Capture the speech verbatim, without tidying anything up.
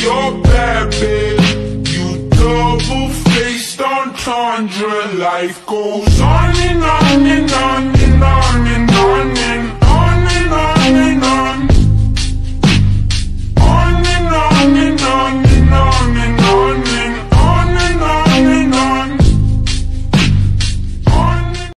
you're bad, babe. You double-faced entendre. Life goes on and on and on and on and on and